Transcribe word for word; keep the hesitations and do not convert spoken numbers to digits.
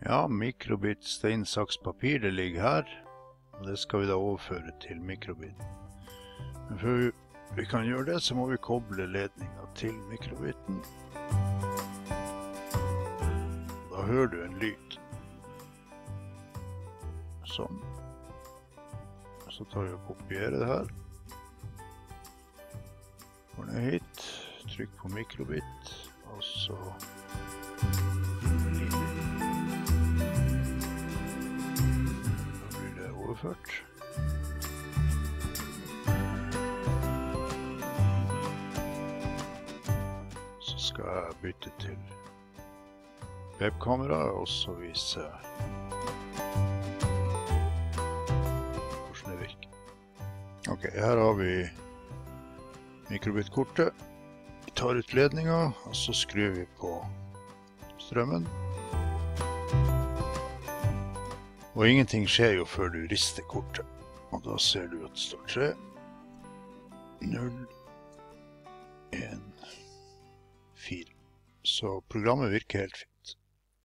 Ja, mikrobit, stein, saks, papir, det ligger her. Og det skal vi da overføre til mikrobit. Men før vi kan gjøre det, så må vi koble ledningen til mikrobiten. Da hører du en lyd. Sånn. Så tar vi og kopierer det her. Går ned hit, trykk på mikrobit, og så da blir det overført. Så skal jeg bytte til webkamera, og så vise hvordan det virker. Ok, her har vi mikrobit-kortet. Vi tar ut ledningen, og så skrur vi på strømmen. Og ingenting skjer jo før du rister kortet. Og da ser du at det står tre, null, en, fire. Så programmet virker helt fint.